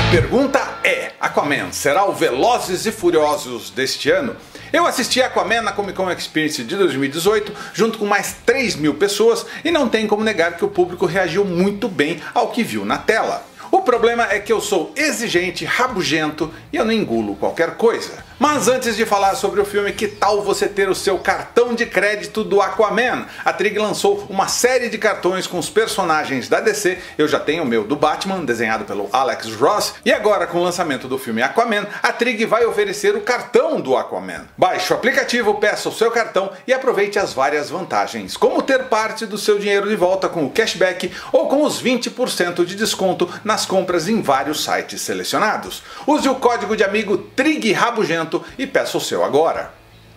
Pergunta é: Aquaman será o Velozes e Furiosos deste ano? Eu assisti Aquaman na Comic Con Experience de 2018 junto com mais 3.000 pessoas e não tem como negar que o público reagiu muito bem ao que viu na tela. O problema é que eu sou exigente, rabugento e eu não engulo qualquer coisa. Mas antes de falar sobre o filme, que tal você ter o seu cartão de crédito do Aquaman? A Trig lançou uma série de cartões com os personagens da DC, eu já tenho o meu do Batman, desenhado pelo Alex Ross, e agora com o lançamento do filme Aquaman, a Trig vai oferecer o cartão do Aquaman. Baixe o aplicativo, peça o seu cartão e aproveite as várias vantagens, como ter parte do seu dinheiro de volta com o cashback ou com os 20% de desconto nas compras em vários sites selecionados. Use o código de amigo TRIGRABUGENTO e peça o seu agora.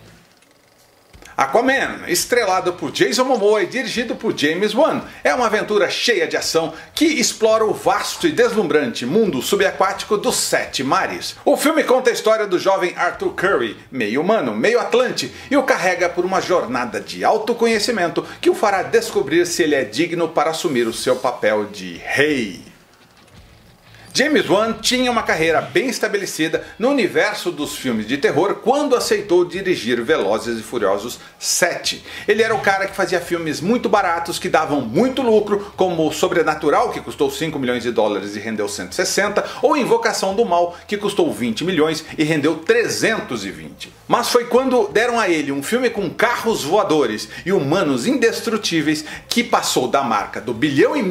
Aquaman, estrelado por Jason Momoa e dirigido por James Wan, é uma aventura cheia de ação que explora o vasto e deslumbrante mundo subaquático dos 7 mares. O filme conta a história do jovem Arthur Curry, meio humano, meio atlante, e o carrega por uma jornada de autoconhecimento que o fará descobrir se ele é digno para assumir o seu papel de rei. James Wan tinha uma carreira bem estabelecida no universo dos filmes de terror quando aceitou dirigir Velozes e Furiosos 7. Ele era o cara que fazia filmes muito baratos que davam muito lucro, como Sobrenatural, que custou 5 milhões de dólares e rendeu 160, ou Invocação do Mal, que custou 20 milhões e rendeu 320. Mas foi quando deram a ele um filme com carros voadores e humanos indestrutíveis que passou da marca do $1,5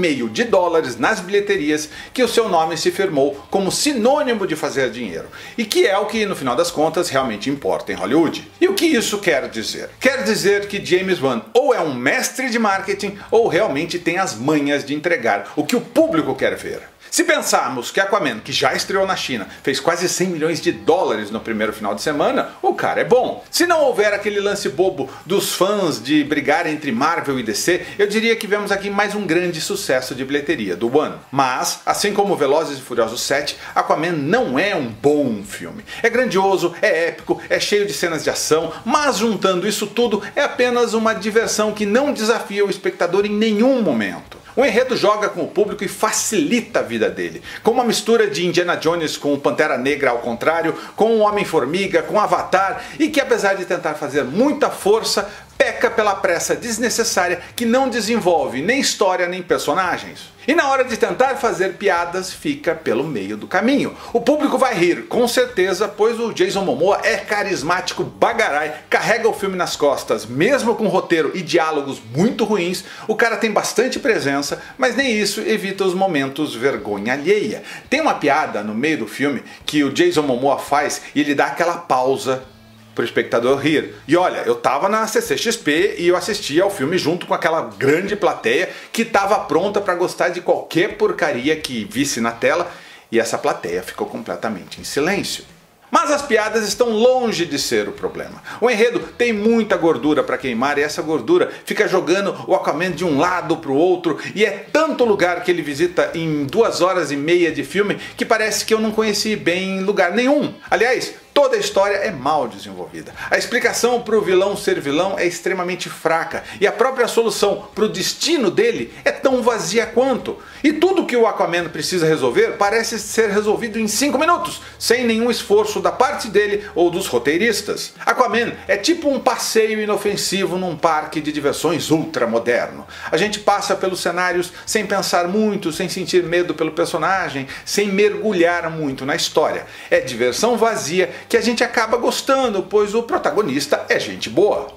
bilhão nas bilheterias que o seu nome se firmou como sinônimo de fazer dinheiro, e que é o que no final das contas realmente importa em Hollywood. E o que isso quer dizer? Quer dizer que James Wan ou é um mestre de marketing ou realmente tem as manhas de entregar o que o público quer ver. Se pensarmos que Aquaman, que já estreou na China, fez quase 100 milhões de dólares no primeiro final de semana, o cara é bom. Se não houver aquele lance bobo dos fãs de brigar entre Marvel e DC, eu diria que vemos aqui mais um grande sucesso de bilheteria do Wan. Mas, assim como Velozes e Furiosos 7, Aquaman não é um bom filme. É grandioso, é épico, é cheio de cenas de ação, mas juntando isso tudo é apenas uma diversão que não desafia o espectador em nenhum momento. O enredo joga com o público e facilita a vida dele, com uma mistura de Indiana Jones com o Pantera Negra ao contrário, com o Homem-Formiga, com Avatar, e que apesar de tentar fazer muita força, peca pela pressa desnecessária que não desenvolve nem história nem personagens. E na hora de tentar fazer piadas, fica pelo meio do caminho. O público vai rir, com certeza, pois o Jason Momoa é carismático bagarai, carrega o filme nas costas, mesmo com roteiro e diálogos muito ruins, o cara tem bastante presença, mas nem isso evita os momentos vergonha alheia. Tem uma piada no meio do filme que o Jason Momoa faz e ele dá aquela pausa para o espectador rir. E olha, eu tava na CCXP e eu assistia ao filme junto com aquela grande plateia que tava pronta para gostar de qualquer porcaria que visse na tela, e essa plateia ficou completamente em silêncio. Mas as piadas estão longe de ser o problema. O enredo tem muita gordura para queimar e essa gordura fica jogando o Aquaman de um lado para o outro, e é tanto lugar que ele visita em 2 horas e meia de filme que parece que eu não conheci bem lugar nenhum. Aliás, toda a história é mal desenvolvida. A explicação para o vilão ser vilão é extremamente fraca e a própria solução para o destino dele é tão vazia quanto. E tudo que o Aquaman precisa resolver parece ser resolvido em 5 minutos, sem nenhum esforço da parte dele ou dos roteiristas. Aquaman é tipo um passeio inofensivo num parque de diversões ultramoderno. A gente passa pelos cenários sem pensar muito, sem sentir medo pelo personagem, sem mergulhar muito na história. É diversão vazia que a gente acaba gostando, pois o protagonista é gente boa.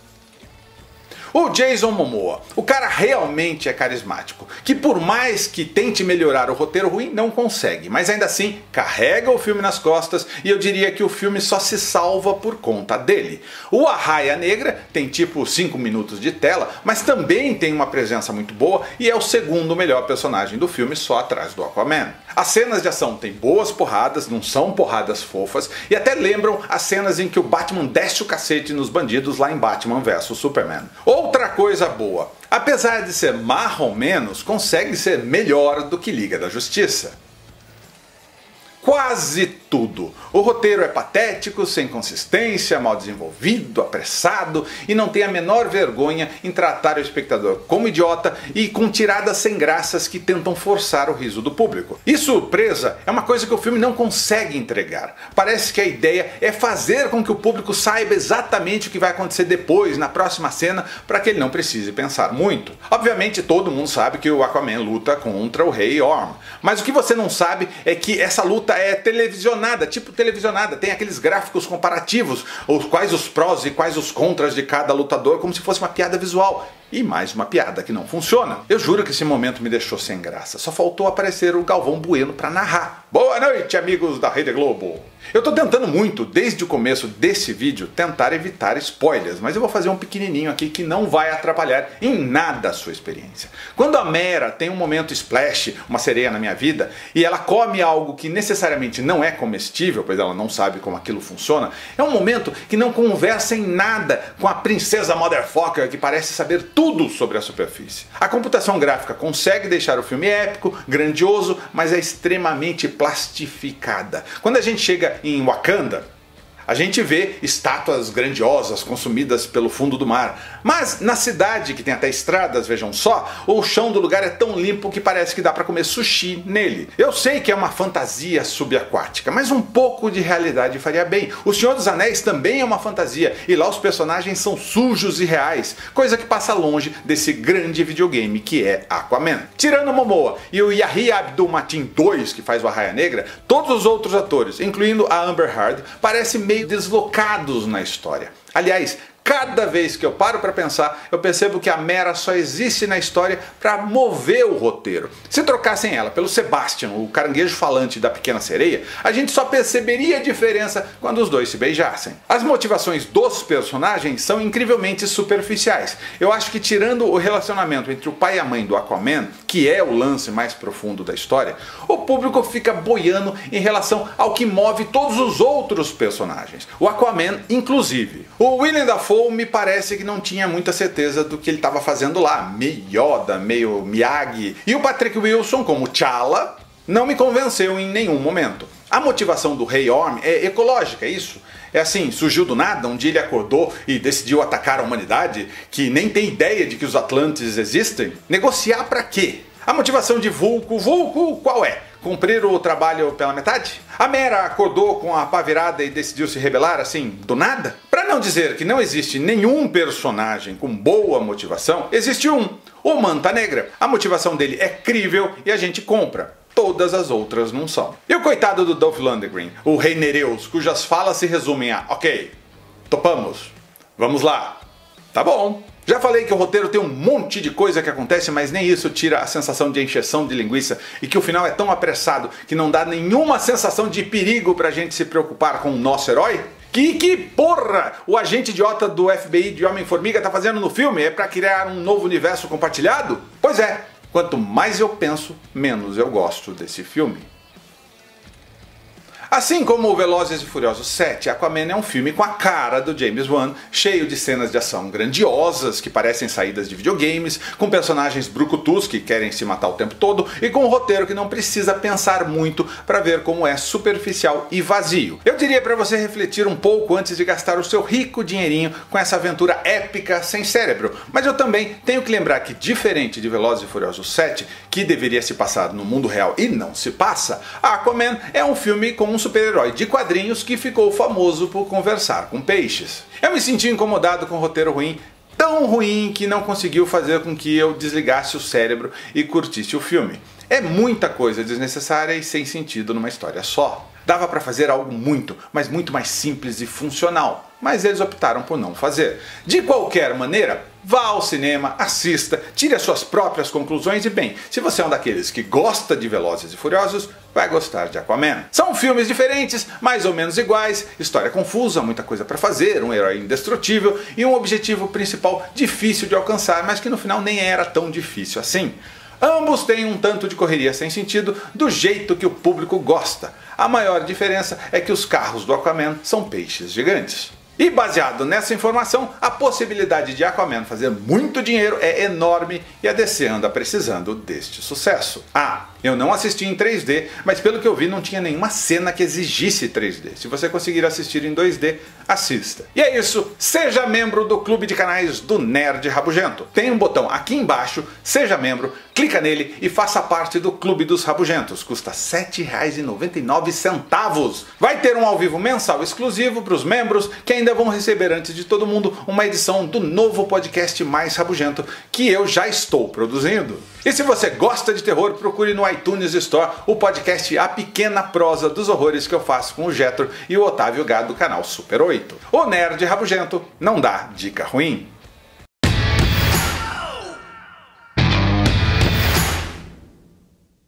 O Jason Momoa, o cara realmente é carismático, que por mais que tente melhorar o roteiro ruim, não consegue, mas ainda assim carrega o filme nas costas, e eu diria que o filme só se salva por conta dele. O Arraia Negra tem tipo 5 minutos de tela, mas também tem uma presença muito boa e é o segundo melhor personagem do filme, só atrás do Aquaman. As cenas de ação têm boas porradas, não são porradas fofas, e até lembram as cenas em que o Batman desce o cacete nos bandidos lá em Batman vs Superman. Outra coisa boa, apesar de ser marrom menos, consegue ser melhor do que Liga da Justiça. Quase tudo. O roteiro é patético, sem consistência, mal desenvolvido, apressado e não tem a menor vergonha em tratar o espectador como idiota e com tiradas sem graças que tentam forçar o riso do público. E surpresa é uma coisa que o filme não consegue entregar. Parece que a ideia é fazer com que o público saiba exatamente o que vai acontecer depois, na próxima cena, para que ele não precise pensar muito. Obviamente todo mundo sabe que o Aquaman luta contra o Rei Orm, mas o que você não sabe é que essa luta é televisionada, tipo televisionada, tem aqueles gráficos comparativos, quais os prós e quais os contras de cada lutador, como se fosse uma piada visual. E mais uma piada que não funciona. Eu juro que esse momento me deixou sem graça. Só faltou aparecer o Galvão Bueno para narrar. Boa noite, amigos da Rede Globo. Eu tô tentando muito, desde o começo desse vídeo, tentar evitar spoilers, mas eu vou fazer um pequenininho aqui que não vai atrapalhar em nada a sua experiência. Quando a Mera tem um momento splash, uma sereia na minha vida, e ela come algo que necessariamente não é comestível, pois ela não sabe como aquilo funciona, é um momento que não conversa em nada com a princesa motherfucker que parece saber tudo sobre a superfície. A computação gráfica consegue deixar o filme épico, grandioso, mas é extremamente plastificada. Quando a gente chega em Wakanda, a gente vê estátuas grandiosas consumidas pelo fundo do mar. Mas na cidade, que tem até estradas, vejam só, o chão do lugar é tão limpo que parece que dá pra comer sushi nele. Eu sei que é uma fantasia subaquática, mas um pouco de realidade faria bem. O Senhor dos Anéis também é uma fantasia, e lá os personagens são sujos e reais, coisa que passa longe desse grande videogame que é Aquaman. Tirando Momoa e o Yahya Abdul-Mateen II, que faz o Arraia Negra, todos os outros atores, incluindo a Amber Heard, parecem meio deslocados na história. Aliás, cada vez que eu paro para pensar, eu percebo que a Mera só existe na história para mover o roteiro. Se trocassem ela pelo Sebastian, o caranguejo falante da Pequena Sereia, a gente só perceberia a diferença quando os dois se beijassem. As motivações dos personagens são incrivelmente superficiais. Eu acho que tirando o relacionamento entre o pai e a mãe do Aquaman, que é o lance mais profundo da história, o público fica boiando em relação ao que move todos os outros personagens. O Aquaman, inclusive. O Willem Dafoe me parece que não tinha muita certeza do que ele estava fazendo lá, meio Yoda, meio Miyagi. E o Patrick Wilson, como T'Challa, não me convenceu em nenhum momento. A motivação do Rei Orm é ecológica, é isso? É assim, surgiu do nada, um dia ele acordou e decidiu atacar a humanidade, que nem tem ideia de que os Atlantes existem? Negociar pra quê? A motivação de Vulco qual é? Cumprir o trabalho pela metade? A Mera acordou com a pá virada e decidiu se rebelar assim, do nada? Para não dizer que não existe nenhum personagem com boa motivação, existe um, o Manta Negra. A motivação dele é crível e a gente compra. Todas as outras não são. E o coitado do Dolph Lundgren, o Rei Nereus, cujas falas se resumem a ok, topamos, vamos lá, tá bom. Já falei que o roteiro tem um monte de coisa que acontece, mas nem isso tira a sensação de encheção de linguiça e que o final é tão apressado que não dá nenhuma sensação de perigo pra gente se preocupar com o nosso herói? Que porra o agente idiota do FBI de Homem-Formiga tá fazendo no filme? É pra criar um novo universo compartilhado? Pois é, quanto mais eu penso, menos eu gosto desse filme. Assim como o Velozes e Furiosos 7, Aquaman é um filme com a cara do James Wan, cheio de cenas de ação grandiosas que parecem saídas de videogames, com personagens brucutus que querem se matar o tempo todo e com um roteiro que não precisa pensar muito para ver como é superficial e vazio. Eu diria para você refletir um pouco antes de gastar o seu rico dinheirinho com essa aventura épica sem cérebro, mas eu também tenho que lembrar que, diferente de Velozes e Furiosos 7, que deveria se passar no mundo real e não se passa, Aquaman é um filme com um super-herói de quadrinhos que ficou famoso por conversar com peixes. Eu me senti incomodado com o roteiro ruim, tão ruim que não conseguiu fazer com que eu desligasse o cérebro e curtisse o filme. É muita coisa desnecessária e sem sentido numa história só. Dava para fazer algo muito, mas muito mais simples e funcional, mas eles optaram por não fazer. De qualquer maneira, vá ao cinema, assista, tire as suas próprias conclusões e bem, se você é um daqueles que gosta de Velozes e Furiosos, vai gostar de Aquaman. São filmes diferentes, mais ou menos iguais, história confusa, muita coisa para fazer, um herói indestrutível e um objetivo principal difícil de alcançar, mas que no final nem era tão difícil assim. Ambos têm um tanto de correria sem sentido, do jeito que o público gosta. A maior diferença é que os carros do Aquaman são peixes gigantes. E baseado nessa informação, a possibilidade de Aquaman fazer muito dinheiro é enorme e a DC anda precisando deste sucesso. Eu não assisti em 3D, mas pelo que eu vi não tinha nenhuma cena que exigisse 3D. Se você conseguir assistir em 2D, assista. E é isso, seja membro do clube de canais do Nerd Rabugento. Tem um botão aqui embaixo, seja membro, clica nele e faça parte do Clube dos Rabugentos. Custa R$ 7,99. Vai ter um ao vivo mensal exclusivo para os membros que ainda vão receber antes de todo mundo uma edição do novo podcast mais rabugento que eu já estou produzindo. E se você gosta de terror, procure no iTunes Store o podcast A Pequena Prosa dos Horrores que eu faço com o Getro e o Otávio Gado do canal Super 8. O Nerd Rabugento não dá dica ruim.